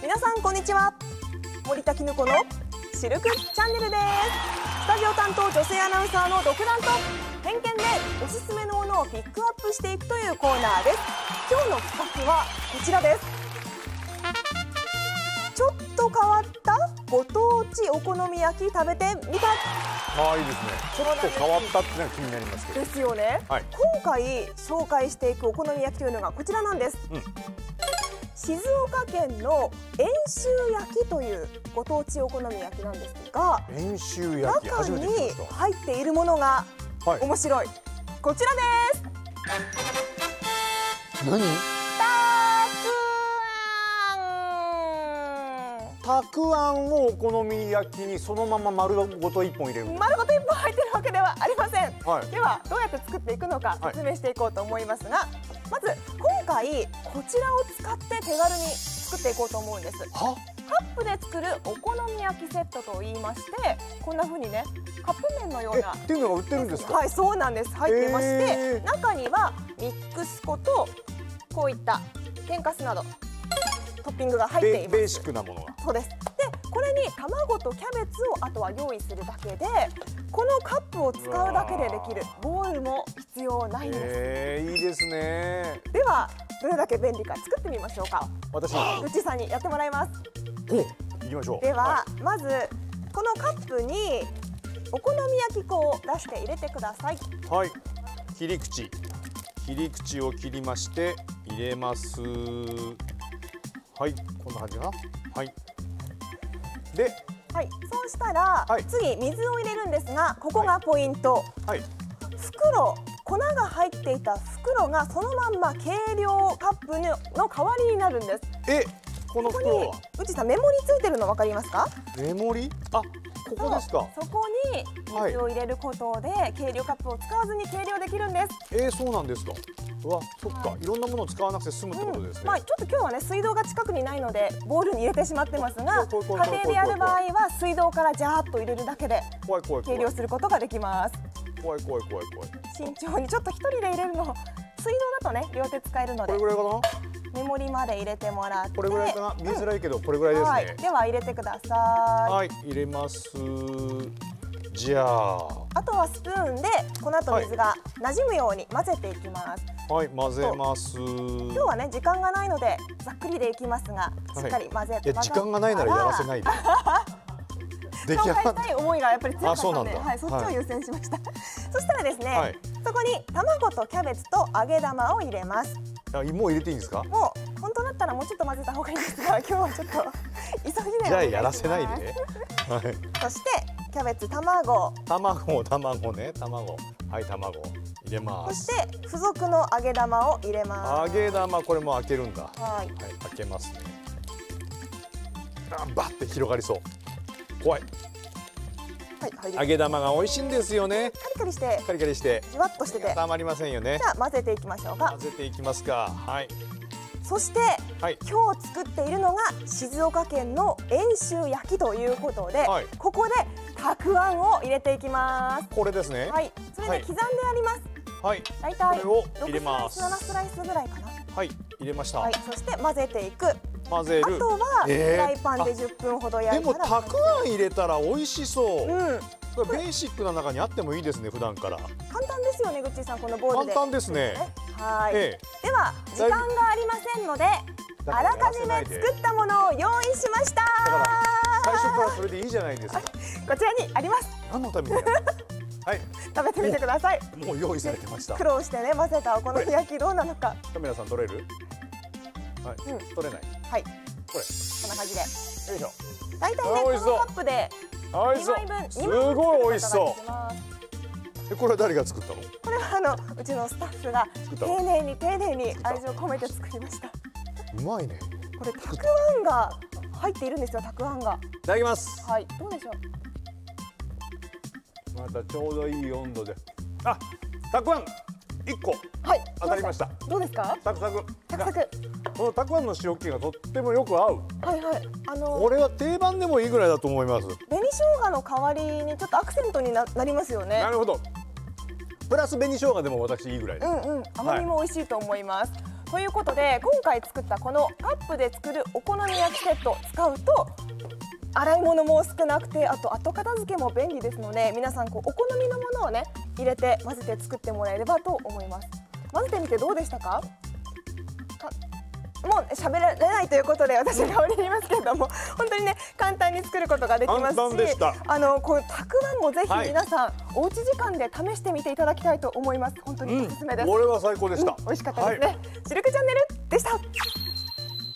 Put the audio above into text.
皆さんこんにちは。森田絹子のシルクチャンネルです。スタジオ担当女性アナウンサーの独断と偏見でおすすめのものをピックアップしていくというコーナーです。今日の企画はこちらです。ちょっと変わったご当地お好み焼き食べてみた。 いいですね。ちょっと変わったってのが気になりますけど。 ですよね、 はい、 今回紹介していくお好み焼きというのがこちらなんです。静岡県の遠州焼きというご当地お好み焼きなんですが、 遠州焼き中初めて聞きまにした。 入っているものが面白い、こちらです。 何？ たくあん。 たくあんをお好み焼きにそのまま丸ごと一本入れる。 丸ごと1本入ってるわけではありません。 はい、 ではどうやって作っていくのか説明していこうと思いますが、まず今回こちらを使って手軽に作っていこうと思うんです。カップで作るお好み焼きセットと言いまして、こんな風にねカップ麺のようなっていうのが売ってるんですか？ はい、そうなんです。入っていまして、中にはミックス粉とこういった天かすなどトッピングが入っています。 ベーシックなものが。 そうです。で、これに卵とキャベツをあとは用意するだけで、このカップを使うだけでできる。ボウルも必要ないんです。 いいですね。 ではどれだけ便利か作ってみましょうか。 私、 うっちーさんにやってもらいます。 行きましょう。 では、まずこのカップにお好み焼き粉を出して入れてください。 はい、切り口を切りまして入れます。はい、こんな感じかな。はい。で、 はい、そうしたら、次水を入れるんですが、ここがポイント。袋、粉が入っていた袋がそのまんま計量カップの代わりになるんです。 この袋はうちさん、メモリついてるの分かりますか？ メモリ？ここですか。 そこに水を入れることで、計量カップを使わずに計量できるんです。 そうなんですか。うわ、そっか、いろんなものを使わなくて済むってことですね。 ちょっと今日はね水道が近くにないのでボウルに入れてしまってますが、家庭でやる場合は水道からジャーッと入れるだけで計量することができます。 怖い。 慎重に、ちょっと一人で入れるの、水道だとね両手使えるので、 これぐらいかな。 メモリまで入れてもらって、 これぐらいかな。見づらいけどこれぐらいですね。 では入れてください。 はい、入れます。じゃあ、 あとはスプーンで粉と水が馴染むように混ぜていきます。 はい、混ぜます。 今日はね時間がないのでざっくりでいきますが、しっかり混ぜて。 時間がないならやらせないで。 出来上がったい思いがやっぱり強かったので、そっちを優先しました。そしたらですね、そこに卵とキャベツと揚げ玉を入れます。 もう入れていいんですか？ もう本当だったらもうちょっと混ぜた方がいいんですが、今日はちょっと急ぎで。 じゃあやらせないで。 そしてキャベツ、卵ね、 卵。はい、卵入れます。 そして付属の揚げ玉を入れます。 揚げ玉、これも開けるんだ。 はい、 開けますね。バッて広がりそう。怖い。揚げ玉が美味しいんですよね。 カリカリしてじわっとしててたまりませんよね。 じゃあ混ぜていきましょうか。 混ぜていきますか。はい。 そして、今日作っているのが静岡県の遠州焼きということで、ここでたくあんを入れていきます。 これですね。 はい、それで刻んであります。 はい。 だいたい 6スライス、 7スライスぐらいかな。 はい、入れました。 そして混ぜていく。 混ぜる。 あとはフライパンで10分ほど焼いたら。 でもたくあん入れたら美味しそう。これベーシックな中にあってもいいですね、普段から。 簡単ですよね、ぐっちーさん、このボウルで。 簡単ですね。 はい。では時間がありませんので、あらかじめ作ったものを用意しました。 だから最初からそれでいいじゃないですか。 こちらにあります。 何のために？はい。 食べてみてください。 もう用意されてました。 苦労してね混ぜたお好み焼きどうなのか。 カメラさん撮れる？はい。撮れない。 はい。 これ。 こんな感じで。 よいしょ。 だいたいねこのカップで2枚分。 すごい美味しそう。これは誰が作ったの？ これはうちのスタッフが丁寧に愛情込めて作りました。 うまいね。 これたくあんが入っているんですよ。たくあんが。 いただきます。 はい。どうでしょう。またちょうどいい温度で。たくあん1個。はい。当たりました。 どうですか？ サクサク。 サクサク。 このたくあんの塩気がとってもよく合う。 はいはい。 これは定番でもいいぐらいだと思います。 紅生姜の代わりにちょっとアクセントになりますよね。 なるほど。プラス紅生姜でも私いいぐらいです。 甘みも美味しいと思います。 ということで今回作ったこのカップで作るお好み焼きセットを使うと洗い物も少なくて、あと後片付けも便利ですので、皆さんお好みのものをね入れて混ぜて作ってもらえればと思います。混ぜてみてどうでしたか？もう喋られないということで私が代わりに言いますけれども、本当にね簡単に作ることができますし、こうたくあんもぜひ皆さん、おうち時間で試してみていただきたいと思います。本当におすすめです。 これは最高でした。 美味しかったですね。シルクチャンネルでした。